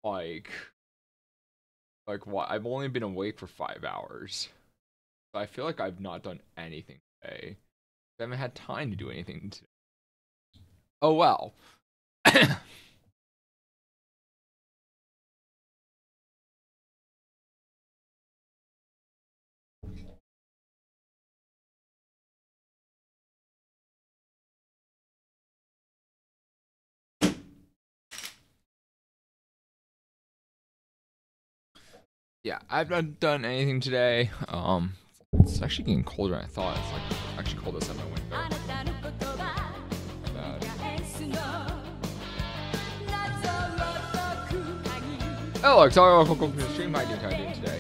like what? I've only been awake for 5 hours. So I feel like I've not done anything today. I haven't had time to do anything today. Oh well. Yeah, I've not done anything today. It's actually getting colder than I thought. It's like actually cold outside my window. Hello, welcome to the stream. How are you doing today?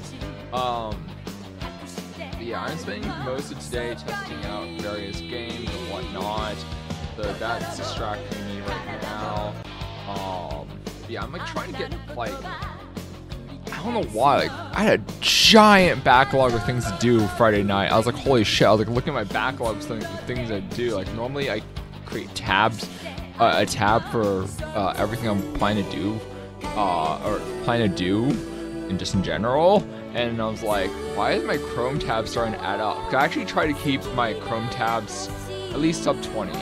Yeah, I'm spending most of today testing out various games and whatnot. So that's distracting me right now. Yeah, I'm like trying to get like, I don't know why, like I had a giant backlog of things to do Friday night. I was like, holy shit, I was like looking at my backlog of things I do. Like normally I create tabs, a tab for everything I'm planning to do, or planning to do in just in general. And I was like, why is my Chrome tab starting to add up? Cause I actually try to keep my Chrome tabs at least sub 20.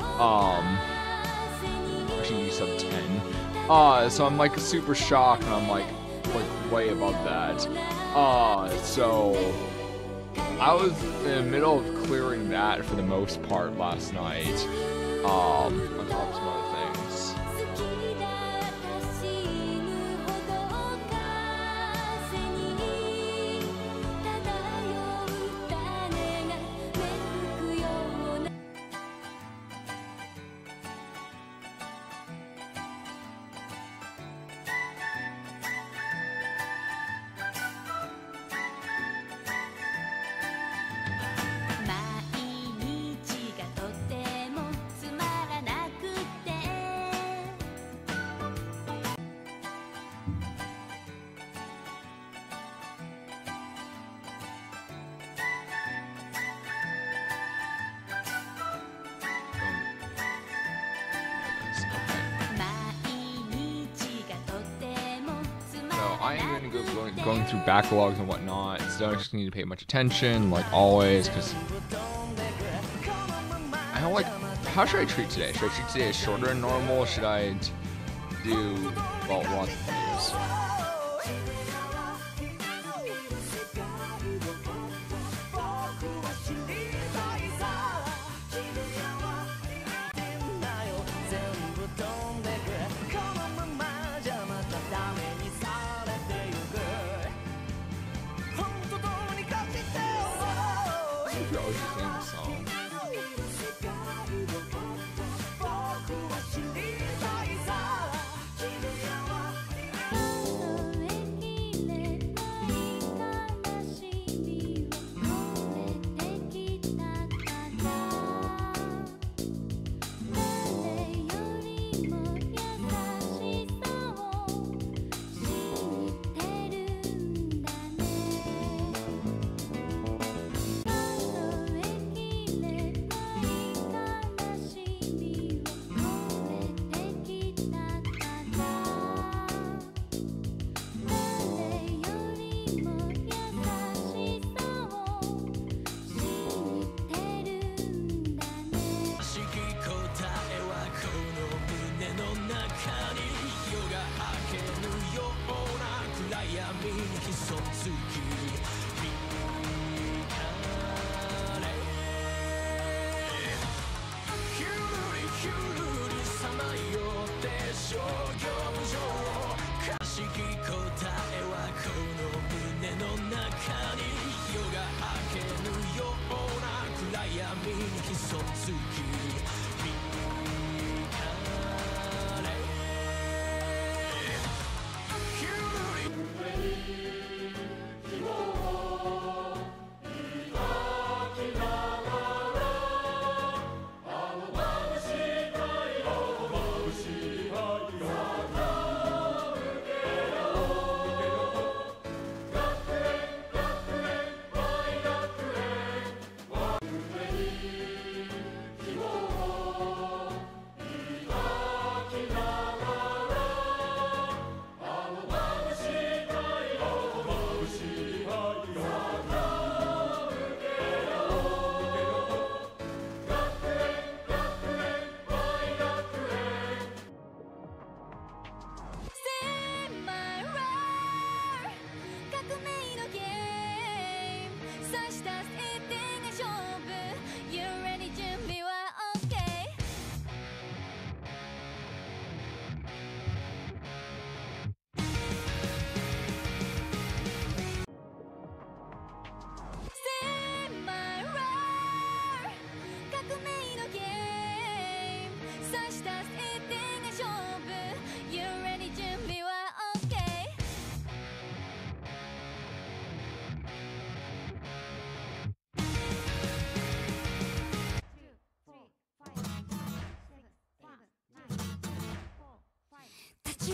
Actually sub 10. So I'm like super shocked and I'm like way above that. So I was in the middle of clearing that for the most part last night. On top of some other things. Going through backlogs and whatnot, so I just need to pay much attention, like always, because I don't like. How should I treat today? Should I treat today as shorter than normal? Should I do lots of things?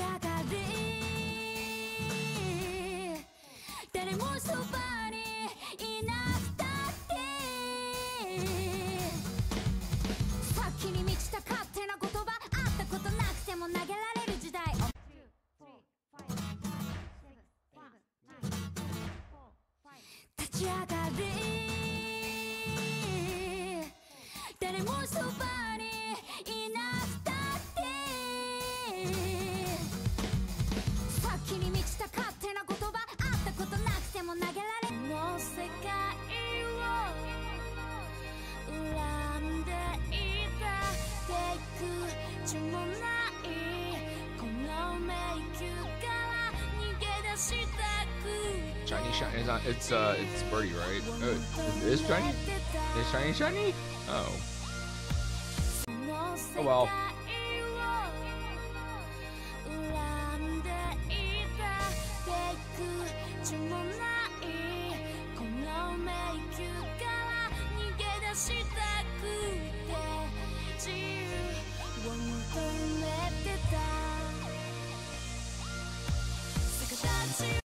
上がり誰もそばにいなくたって先に満ちた勝手な言葉あったことなくても投げられる時代立ち上がり誰もそばにいなくたって先に満ちた勝手な言葉あったことなくても投げられるの世界を恨んでいた抵抗地もないこの迷宮から逃げ出したく Shiny, shiny. It's Birdie, right? Oh, it is shiny. Is shiny, shiny? Oh. Oh well. That's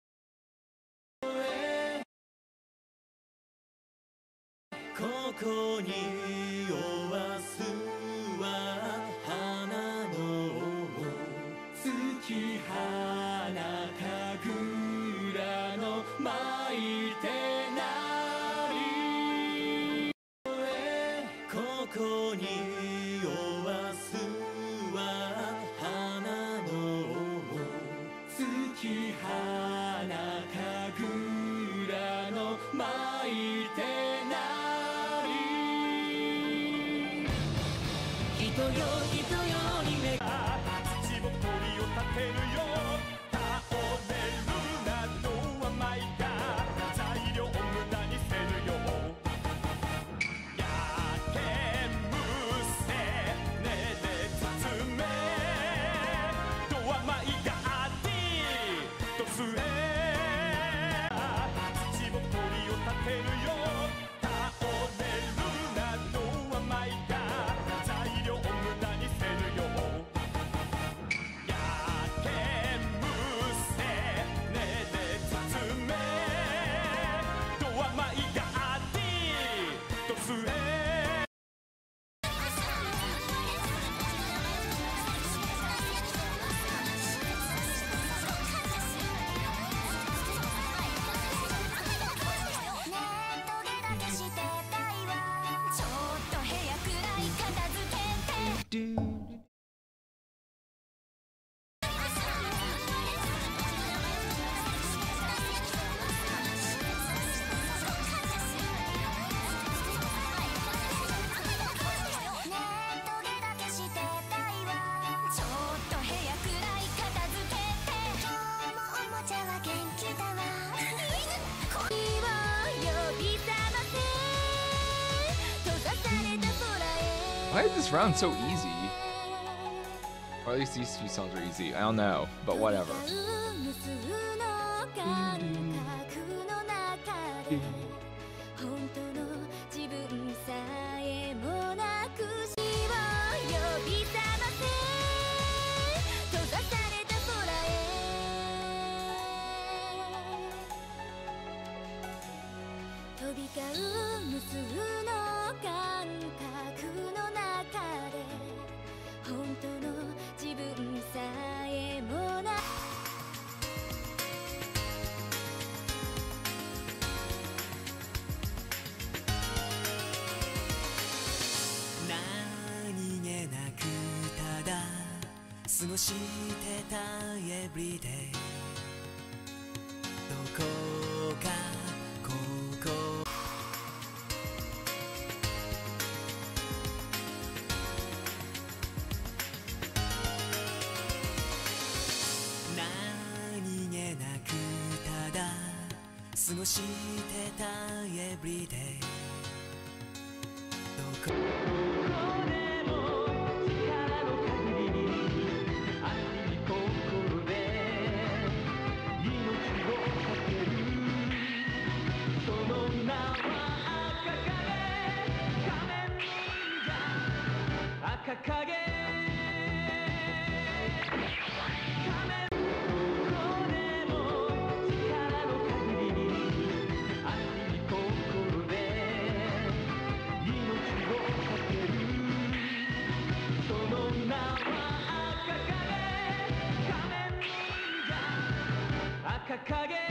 ここにおわすは花の月花かぐらの巻いてなりここにおわすは花の月花かぐらの巻いてなり人よ人よに目が土ぼこりを立てるよ倒れるなどはまいが材料無駄にせるよやけむせねで包めどはまいがありとすえ土ぼこりを立てるよ倒れるなどはまいが材料無駄にせるよやけむせねで包めどはまいがありとすえ Why is this round so easy? Or at least these two songs are easy. I don't know, but whatever. Everyday どこかここ何気なくただ過ごしてた Everyday どこ赤影掲げ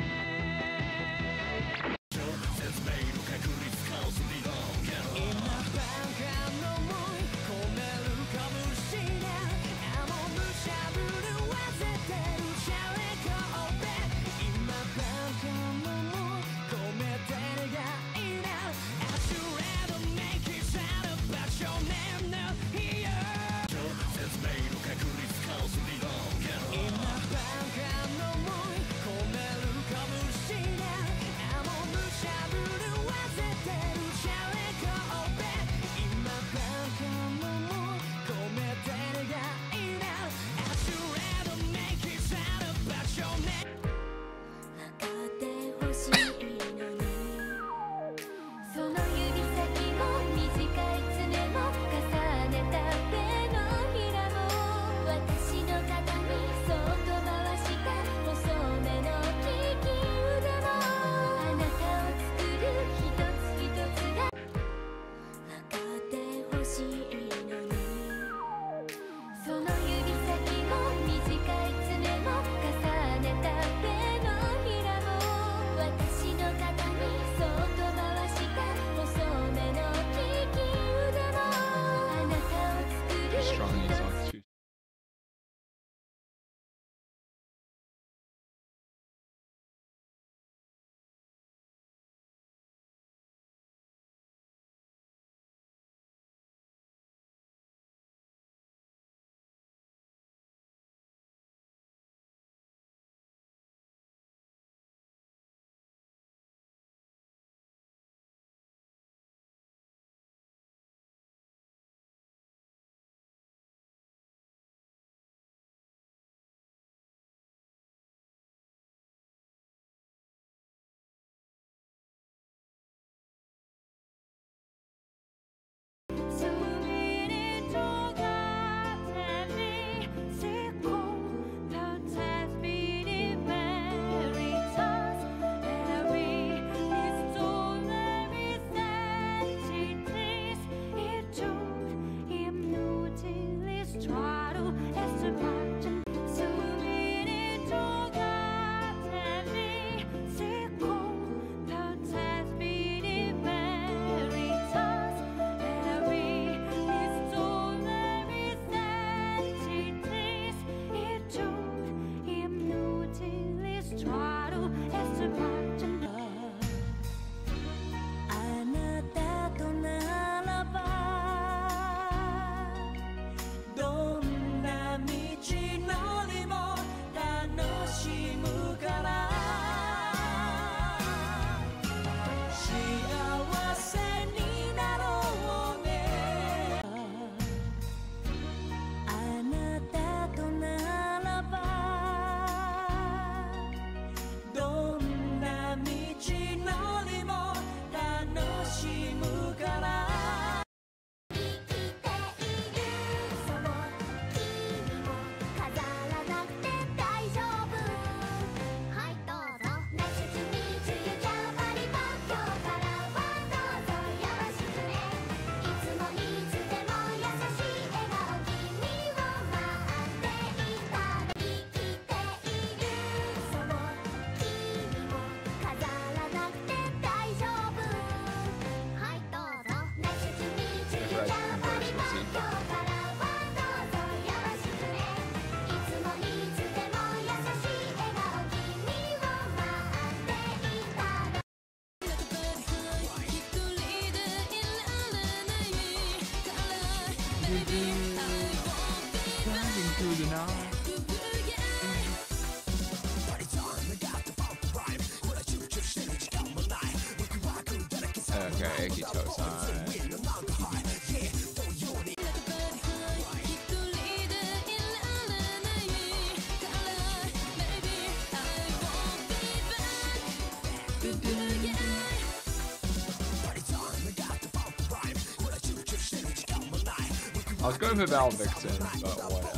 Okay, Ekito-san. I was going for Val Vixen, but whatever.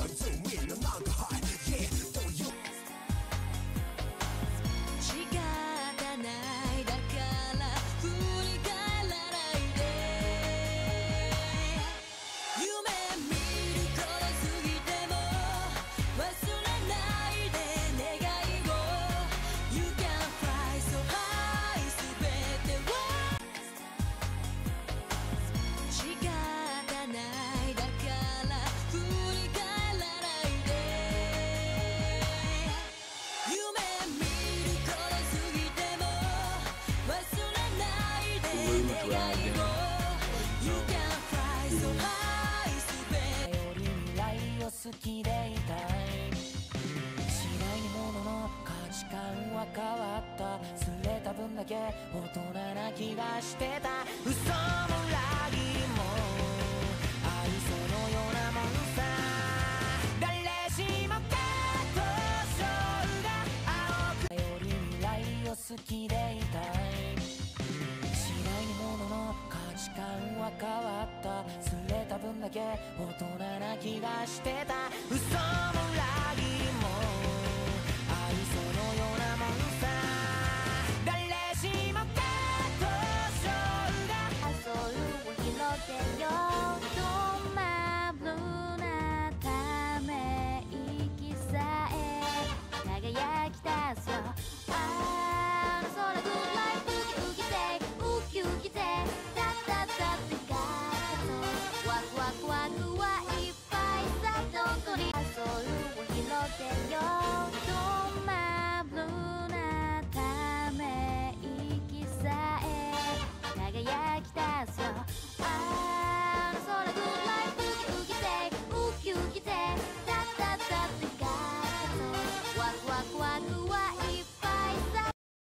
け大人な気がしてた嘘も裏切りも愛想のようなもんさ誰しもが当初が青くより未来を好きでいたい次第に物の価値観は変わったすれた分だけ大人な気がしてた嘘も裏切りも愛想のようなもんさ誰しもが当初が遊びを広げようどんなブルーなため息さえ輝き出すよあの空ぐらいウキウキでウキウキでタッタッタってガーッとワクワクワクはいっぱいさどんどり遊びを広げようどんなブルーなため息さえ輝き出すよあの空ぐらいウキウキでウキウキでタッタッタってガーッとワクワクワクはいっぱいさ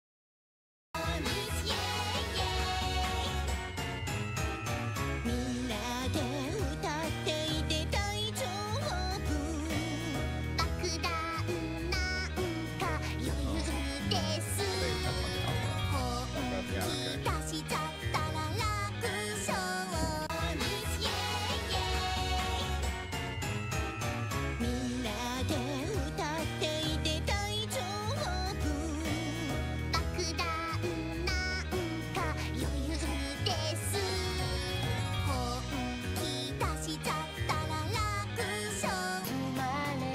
みんなで歌っていて大丈夫爆弾なんか余裕です本気出しちゃったら楽勝みんなで歌っていて大丈夫爆弾なんか余裕です本気出しちゃったら楽勝生まれ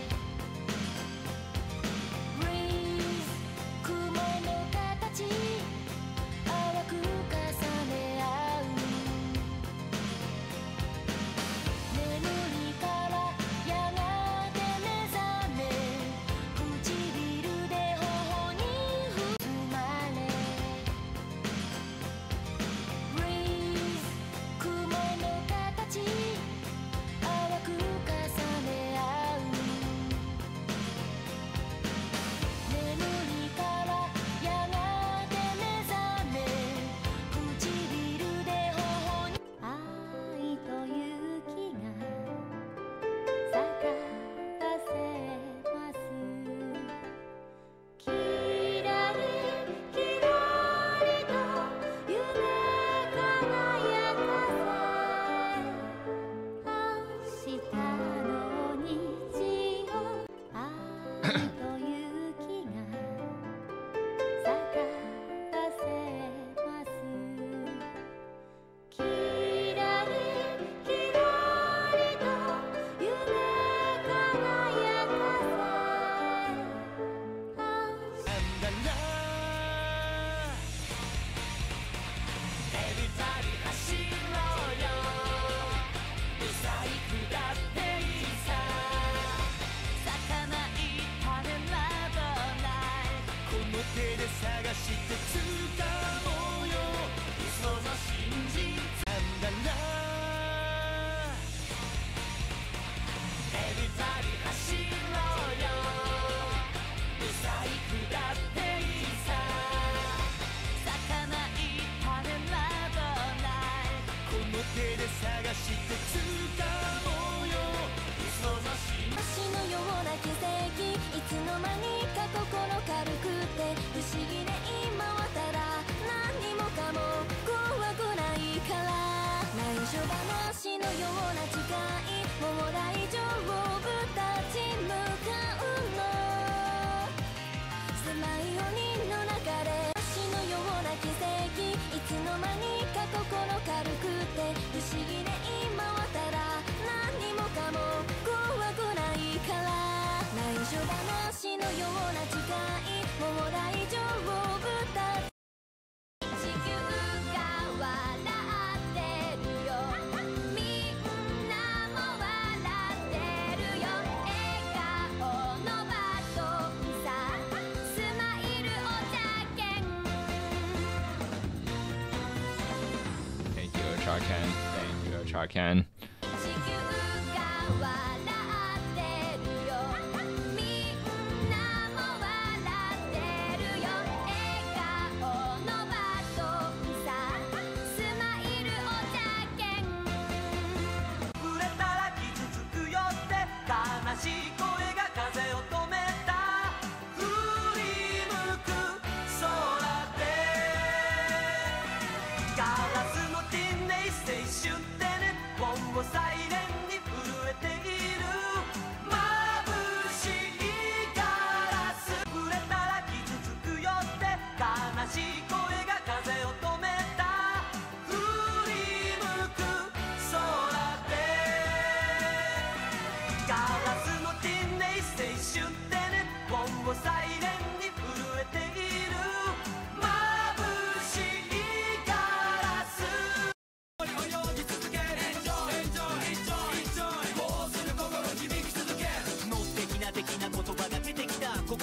Breeze 雲の形淡く重ね合う眠りからやがて目覚め唇で頬に生まれ Breeze 雲の形淡く重ね合う眠りからやがて目覚め唇で頬に愛と勇気が咲かせますきらりきらりと夢輝かせ明日の虹を愛と勇気が咲かせますきらりきらりと夢輝かせなんだなエビバリ走ろうよブサイクだっていいさ咲かない種などないこの手で探して掴もうよ嘘の真実なんだなエビバリ走ろうよブサイクだっていいさ咲かない種などないこの手で探して掴もうよ嘘の真実足のような奇跡いつの間にか心軽くて不思議で今はただ何もかも怖くないから内緒話のような誓いもう大丈夫立ち向かうの狭い鬼の中で足のような奇跡いつの間にか心軽くて不思議で今はただ何もかも怖くないから内緒話のような誓いもう大丈夫だ地球が笑ってるよみんなも笑ってるよ笑顔のバトンさスマイルお茶券 Thank you, Ocharken. Thank you, Ocharken. 地球が笑ってるよみんなも笑ってるよ笑顔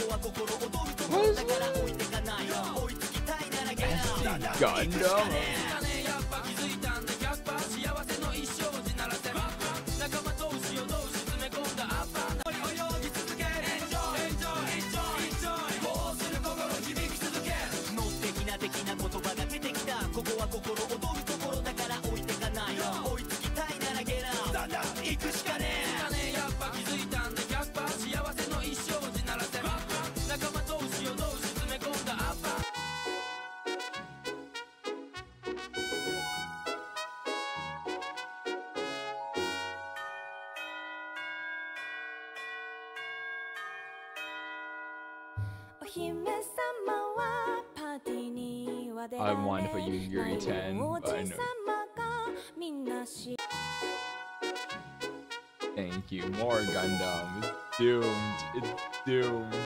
Gundam. I wanted to put Yuri 10, but I know. Thank you. More Gundam. It's doomed. It's doomed.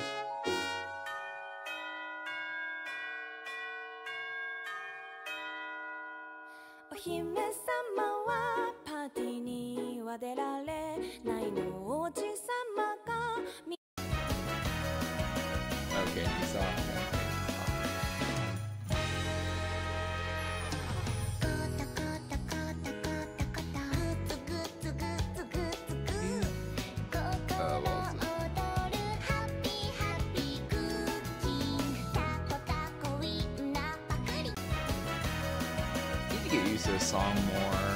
Okay, you saw it. 'Get used to the song more.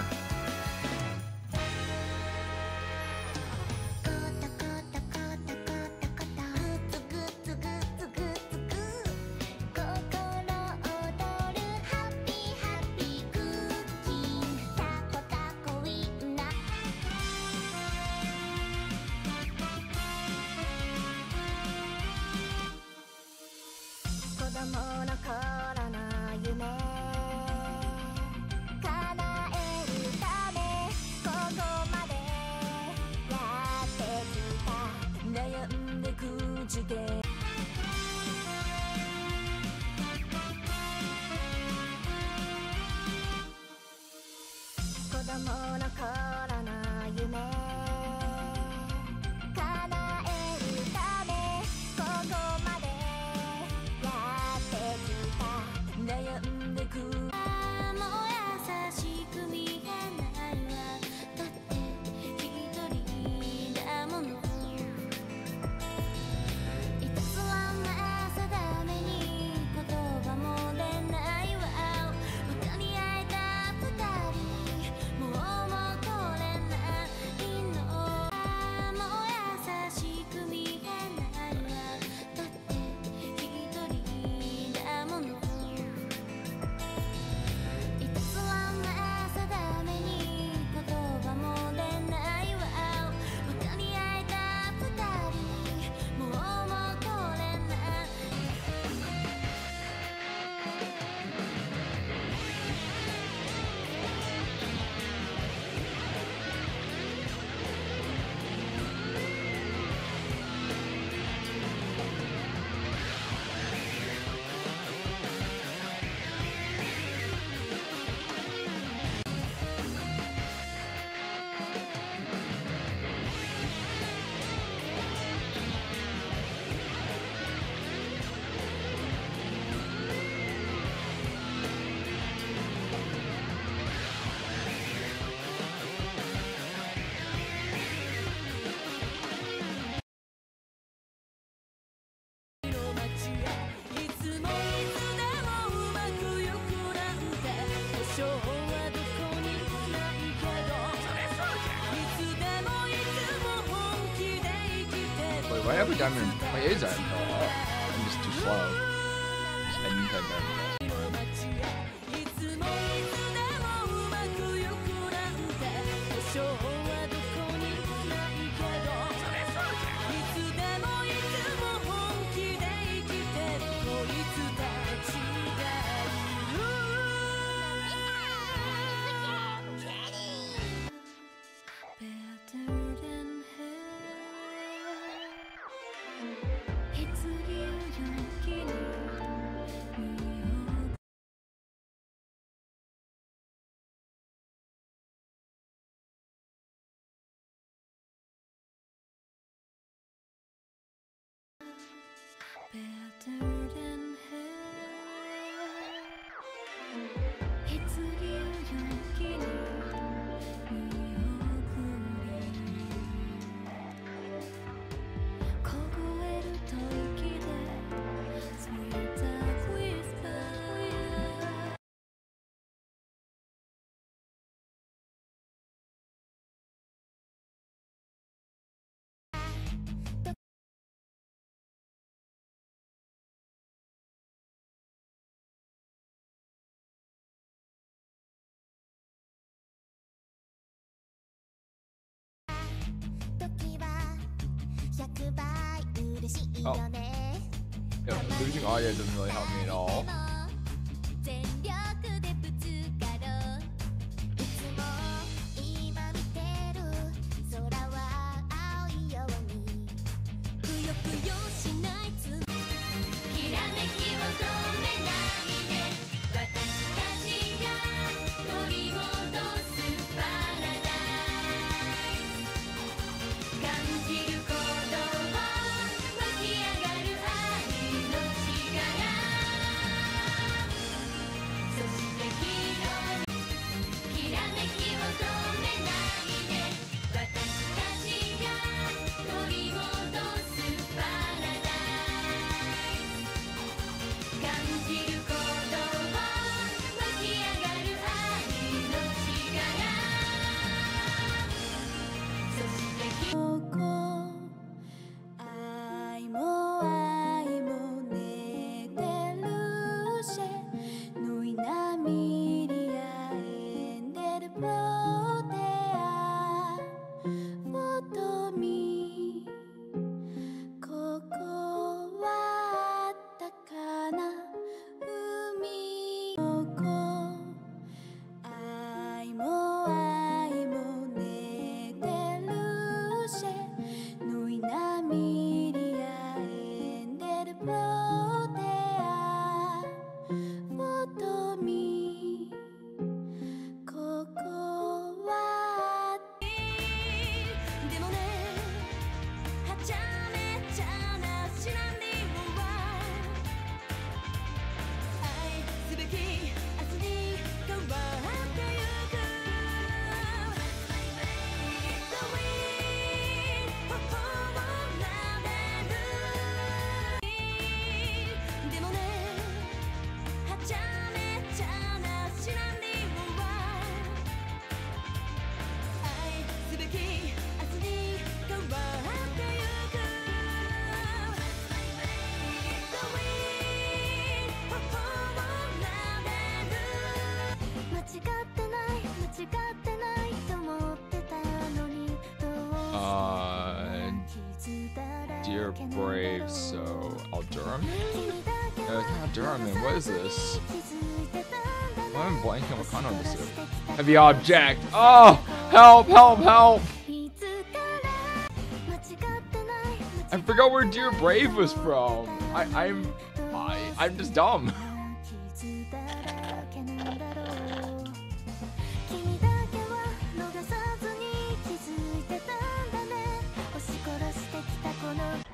Why have we done my A's aren't I'm just too slow. I didn't type that. 100倍嬉しいよね Yeah, losing audio doesn't really help me at all. 全力でぶつかろういつも今見てる空は青いようにくよくよしないつもきらめきを止めないで私たちが取り戻すパラダイス感じることを湧き上がる愛の力そしてきらめきを止めないで私たちが取り戻すパラダイス感じることを湧き上がる愛の力そして愛も愛も寝てるしぬいなみりあえんでるプロテアフォトミここはあったかな海ここ愛も愛も寝てるしぬいなみりあえんでるプロテアフォトミここはでもねはちゃめちゃなシナリオは愛すべき明日に変わってゆく The wind 頬を撫でるでもねはちゃめちゃなシナリオは愛すべき明日に変わってゆく The wind 頬を撫でる間違ってない間違ってないと思ってたのにどう Dear Brave, so Aldurum? No, it's not Aldurum, what is this? I'm blanking on what kind of this is. Heavy object! Oh! Help, help, help! I forgot where Dear Brave was from. I'm just dumb. 君だけは逃さずに気づいてたんだね押し殺してきたこの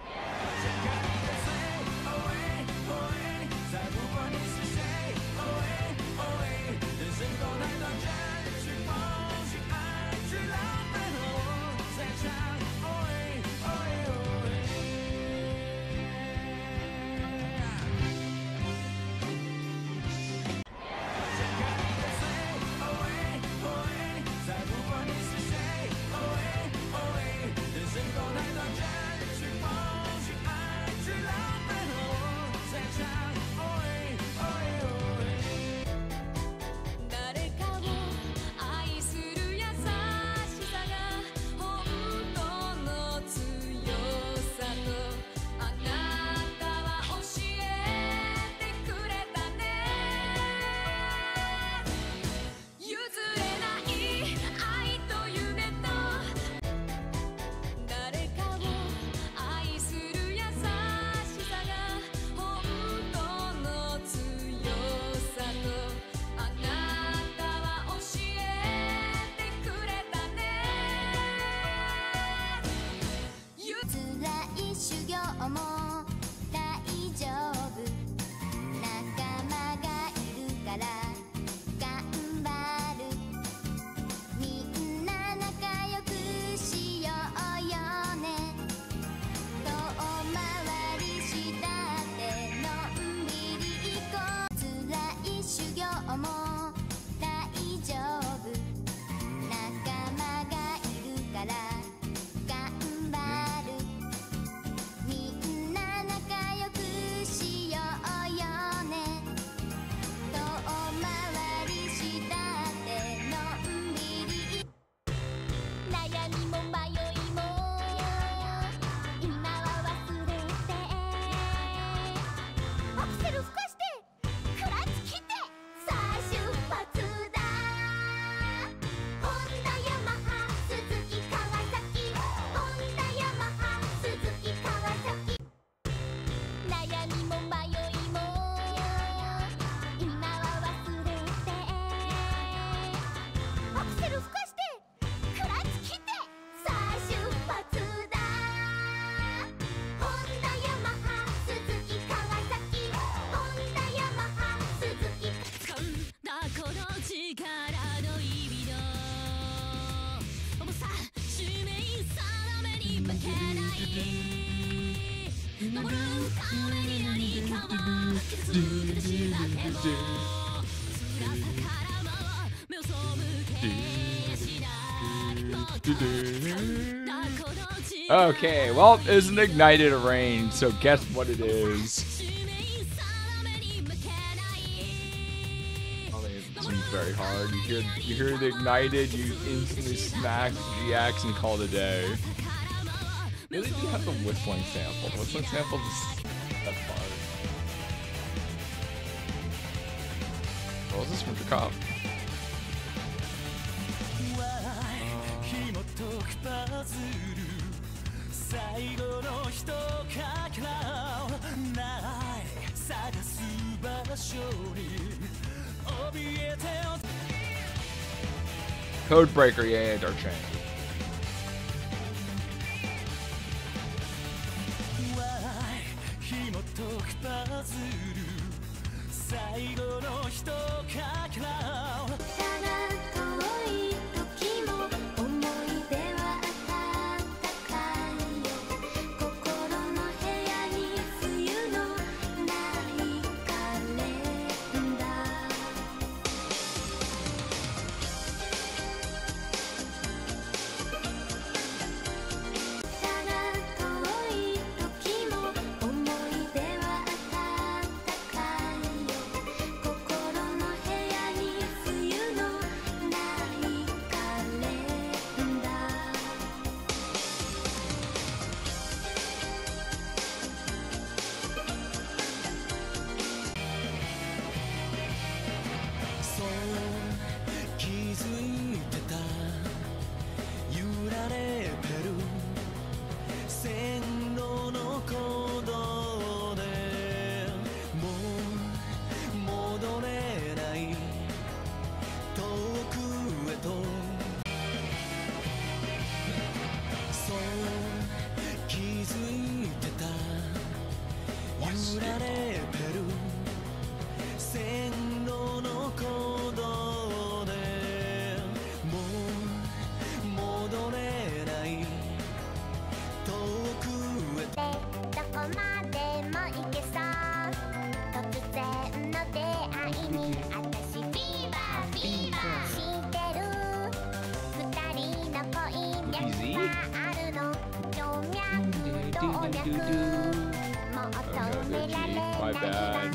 誰かを愛する優しさが本当の強さとあなたは教えてくれたね譲れない愛と夢と誰かを愛する優しさが本当の強さとあなたは教えてくれたね辛い修行も大丈夫仲間がいるから頑張るみんな仲良くしようよね遠回りしたってのんびり行こう辛い修行も大丈夫仲間がいるから頑張るみんな Okay, well, it's an ignited range, so guess what it is. I think it seems very hard. You hear the ignited, you instantly smack GX and call it a day. They really do have the whistling sample. The whistling sample is that far. What was this from the cop? 最後の一かけらない探す場所に怯えて Codebreaker, yeah, Dark Chain. Why 紐解くパズル最後の一かけら My bad.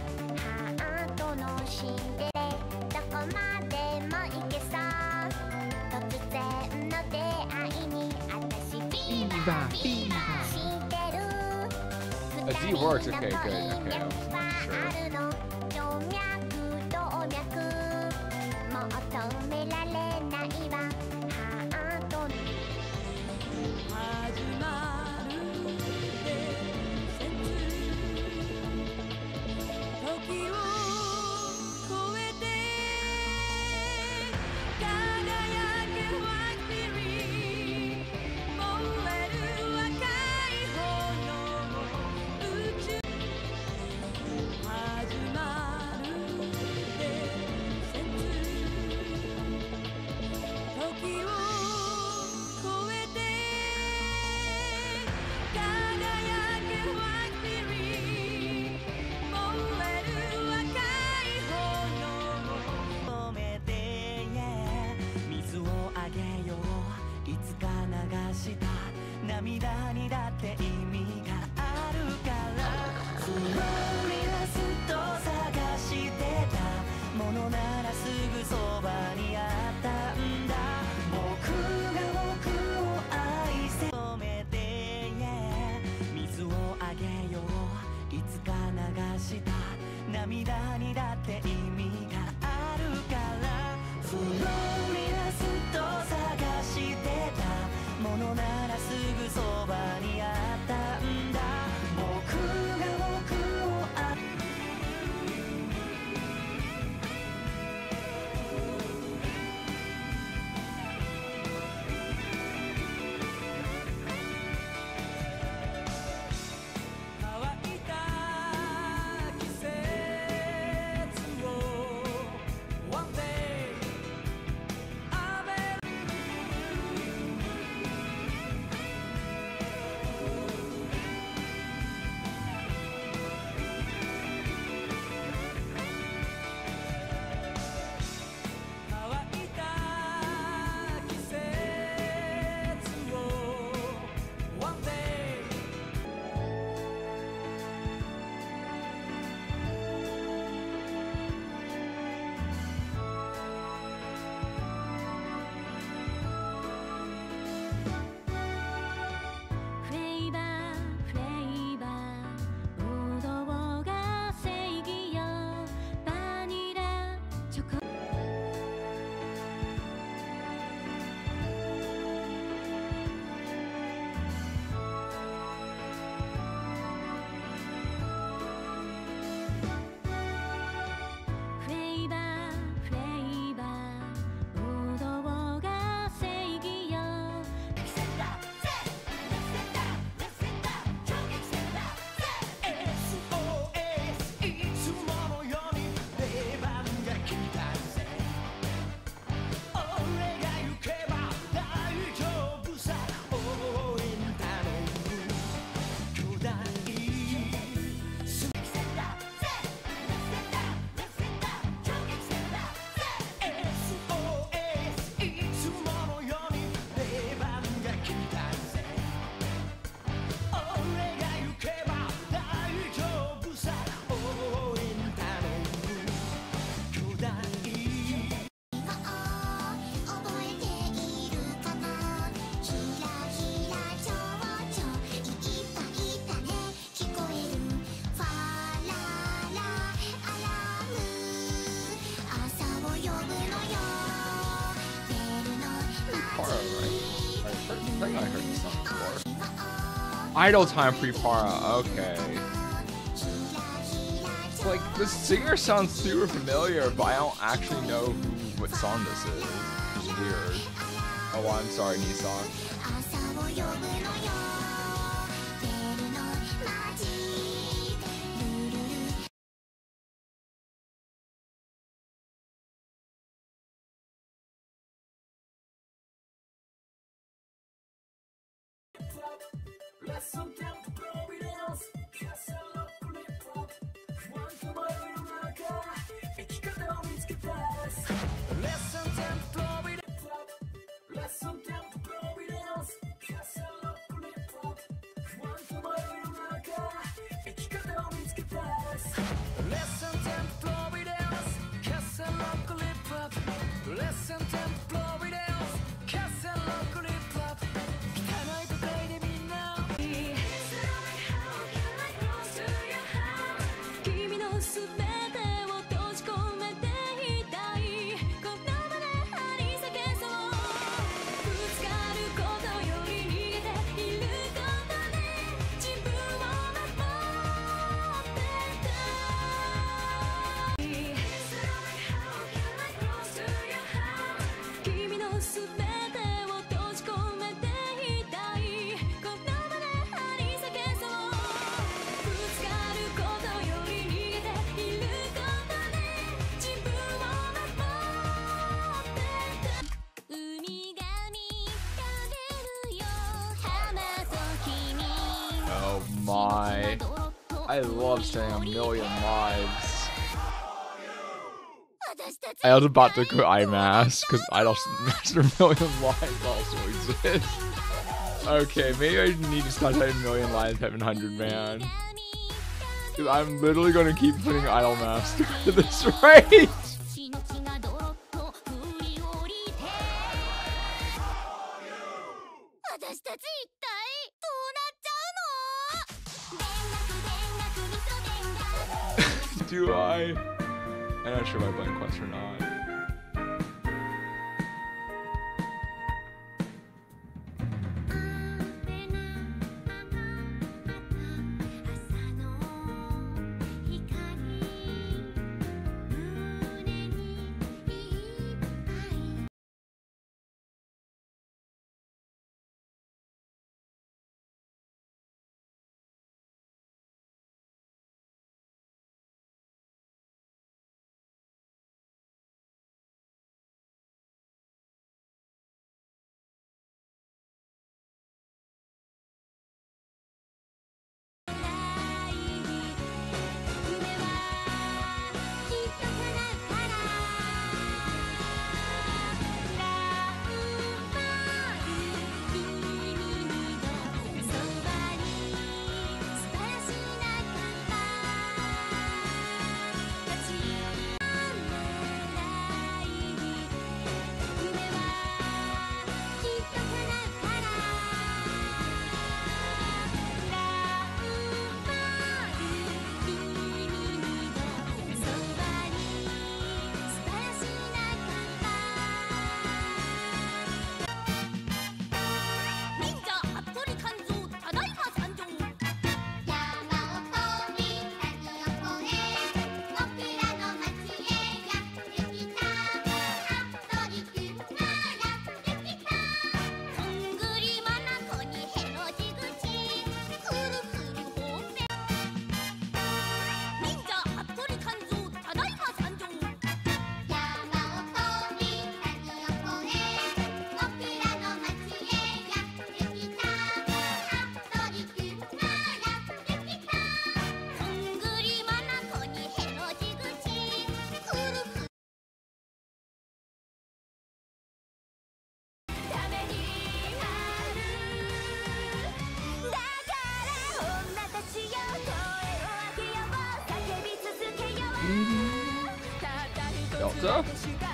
A Z works, okay, good, okay, I wasn't sure. think I heard this song before. Idle Time Prepara, okay. Like, the singer sounds super familiar, but I don't actually know what song this is. It's weird. Oh, I'm sorry, Nissan. Oh my. I love saying a million lives. I was about to quit iMask because Idol Master A Million Lives also exists. Okay, maybe I need to start typing Million Lives 700, man. Because I'm literally going to keep putting Idol Master at this rate. Do I? I'm not sure if I blame Quest or not. Delta?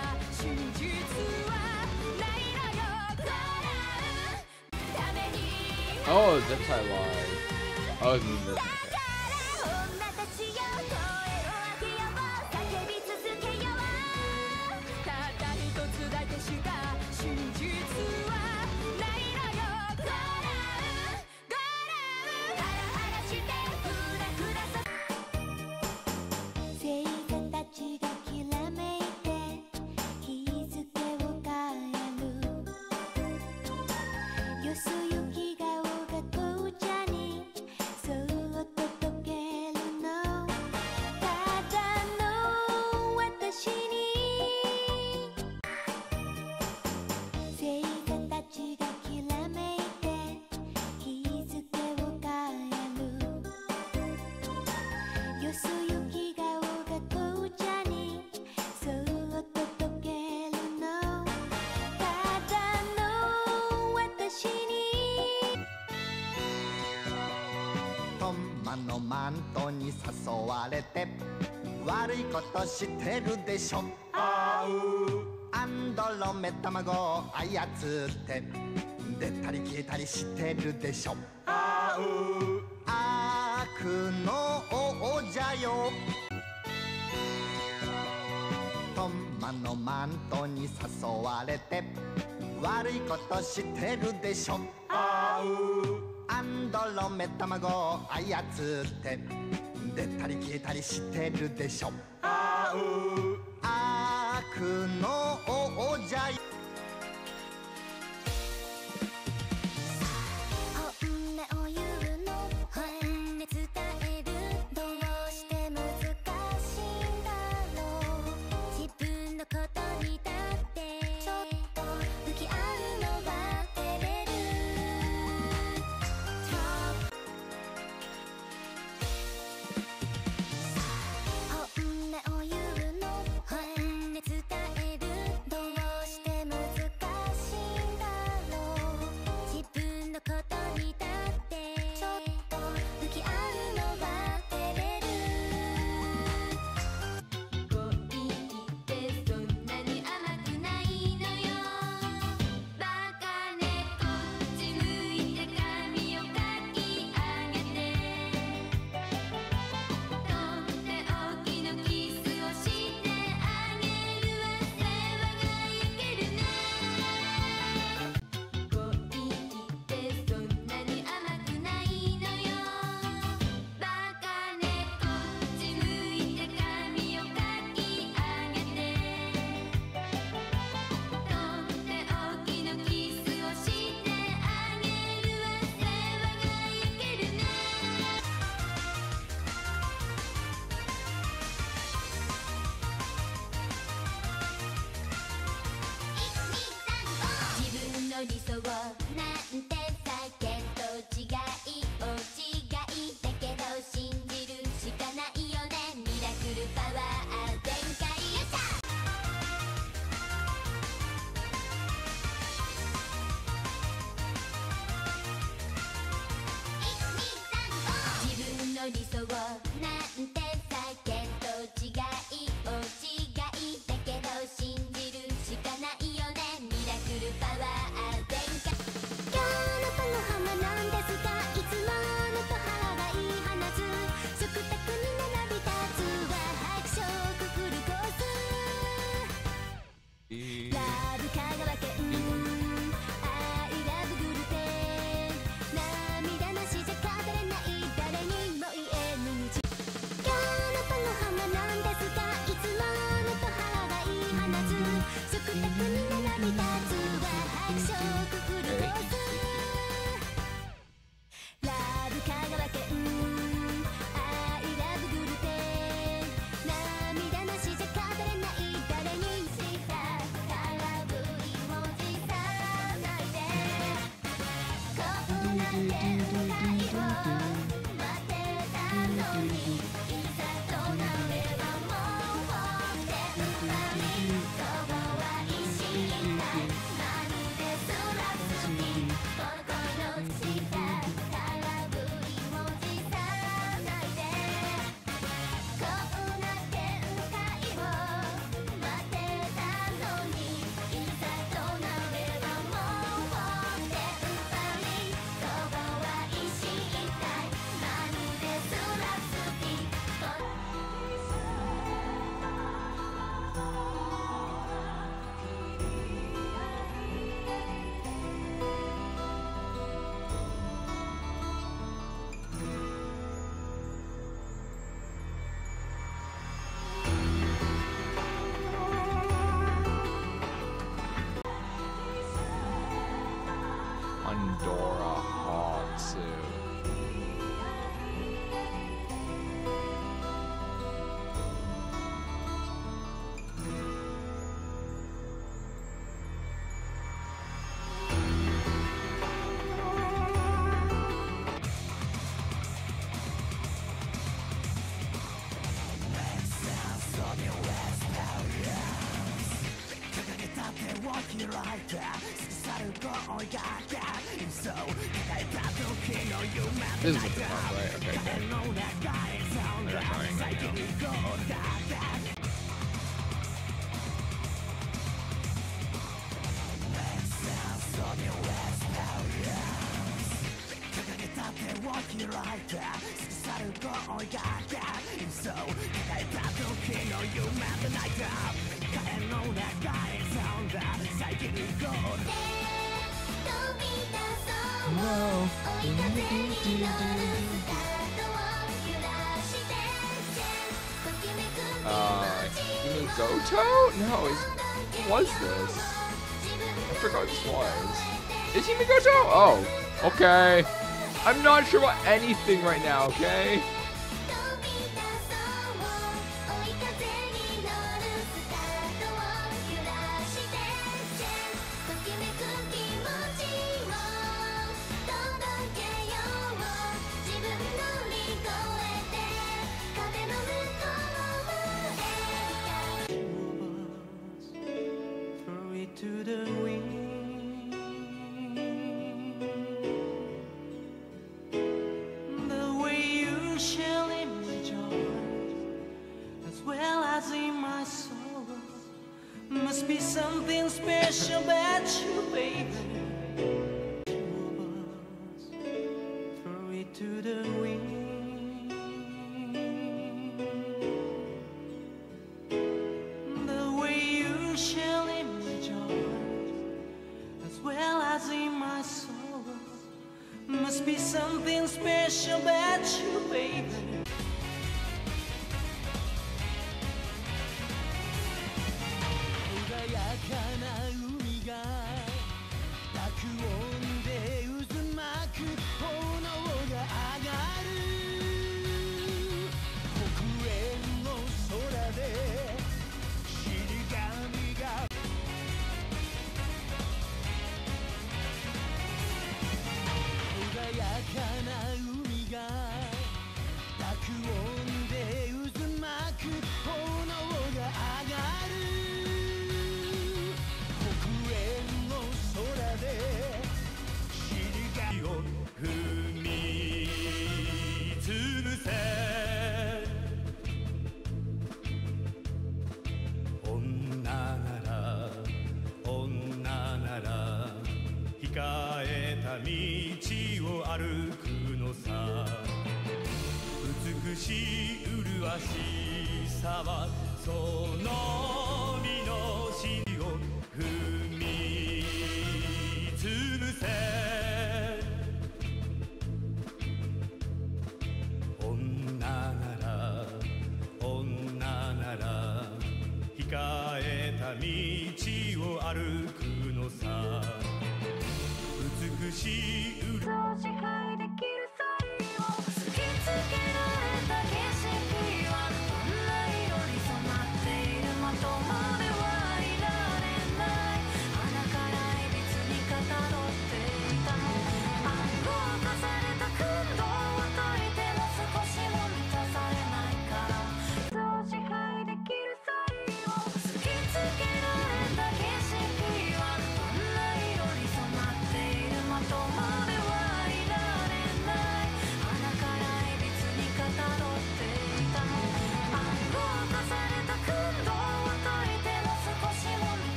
Oh, Zentai Live. Oh, it's Moon Version. Okay. 雪顔が紅茶にそっと溶けるのただの私にトンマのマントに誘われて悪いことしてるでしょ。アンドロメ卵を操って出たり消えたりしてるでしょ。悪の王者よ。トンマのマントに誘われて悪いことしてるでしょ。アンドロメ卵を操って出たり消えたりしてるでしょ。悪の王者よ。 本音を言うの本音伝えるどうして難しいんだろう自分のことにだってちょっと向き合うのは照れる本音を言うの本音伝えるどうして難しいんだろう自分のことにだってちょっと向き合うのは照れる恋ってそんなに甘くないのよバカねこっち向いて髪をかき上げてとっておきのキスをしてあげるわ世話が焼けるね恋ってそんなに甘くないのよバカねこっち向いて髪をかき上げてとっておきのキスをしてあげるわ世話が焼けるね自分の理想なんてさけど違いお違いだけど信じるしかないよねミラクルパワー全開よっしゃ自分の理想なんてさけど違いお違いだけど信じるしかないよねミラクルパワー全開今日の晩ご飯は何ですかいつものと歯が言い放つ食卓に並び立つは拍手フルコースラブ香川県アイラブグルテ涙なしじゃ語れない誰にも言えぬ道今日の晩ご飯は何ですかいつものと母が言い放つ食卓に並び立つは拍手フルコースラブ香川県アイラブグルテ涙なしじゃ語れない誰にした空振り文字さないでこうなって歌いを待ってたのにいざとなればもう手っ張りそこは一心体まるでスラスに心の下空振り文字さないでこうなって歌いを待ってたのにいざとなればもう手っ張りそこは一心体 This is the part, right? Okay, good. They're trying right now. You mean Goto? No, what was this? I forgot what this was. Is he Goto? Oh, okay. I'm not sure about anything right now, okay? To the wind, the way you shall in my joy, as well as in my sorrow, must be something special about you, baby. Throw it to the wind. Must be something special about you, baby.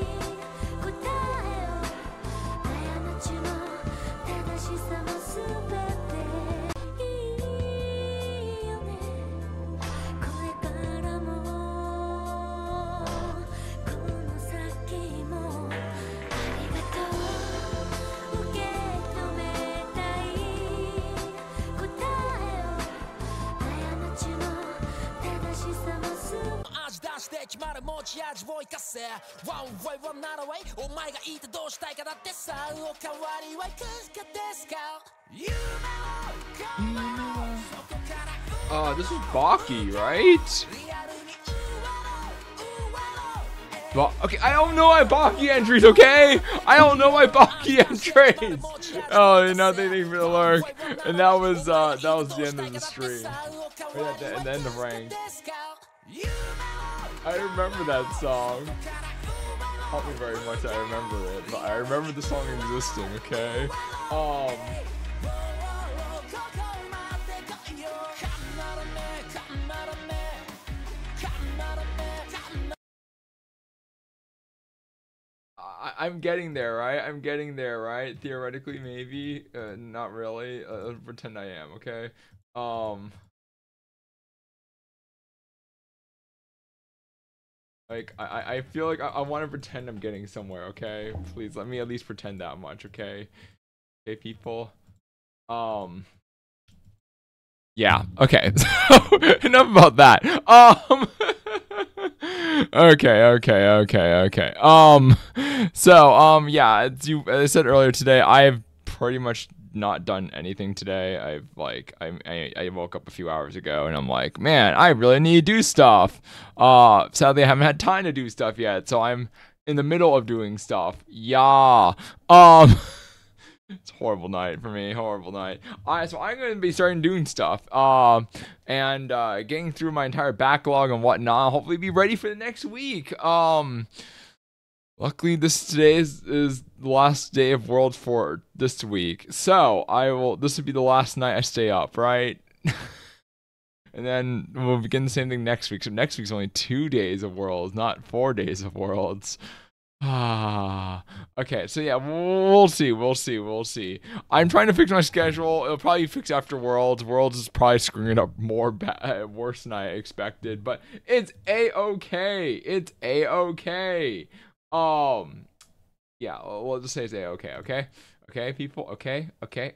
Super なる持ち味を生かせ One way one not away お前がいてどうしたいかだってさおかわりはいくつかですか夢を叶えろそこから This is Baki, right? Well, okay, I don't know my Baki entries, okay? I don't know my Baki entries. Oh, nothing for the lurk. And that was the end of the stream. Right at the end of rank. I remember that song. Helped me very much. I remember it, but I remember the song existing. Okay. I'm getting there, right? I'm getting there, right? Theoretically, maybe. Not really. Let's pretend I am, okay? Like, I feel like I want to pretend I'm getting somewhere, okay? Please, let me at least pretend that much, okay? Okay, people? Yeah, okay. So, enough about that. Okay. Yeah, as I said earlier today, I've pretty much not done anything today. I woke up a few hours ago and I'm like, man, I really need to do stuff. Sadly, I haven't had time to do stuff yet, so I'm in the middle of doing stuff. Yeah. It's a horrible night for me. Horrible night. So I'm going to be starting doing stuff. And getting through my entire backlog and whatnot. Hopefully be ready for the next week. Luckily, today is the last day of Worlds for this week. So this will be the last night I stay up, right? And then we'll begin the same thing next week. So next week's only 2 days of Worlds, not 4 days of Worlds. Okay, so yeah, we'll see. I'm trying to fix my schedule. It'll probably fix after Worlds. Worlds is probably screwing it up worse than I expected, but it's a-okay. It's a-okay. Yeah, we'll just say it's a-okay, okay? Okay, people, okay.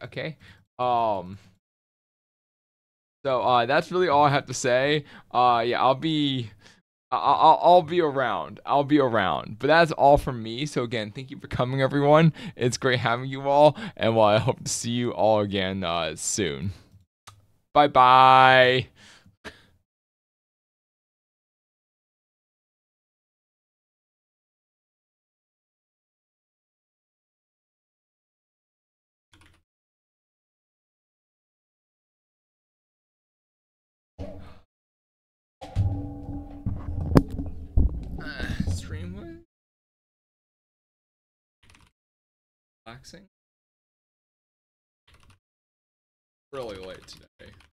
So that's really all I have to say. Yeah, I'll be around. But that's all from me. So again, thank you for coming, everyone. It's great having you all, and I hope to see you all again soon. Bye. Stream relaxing. Really late today.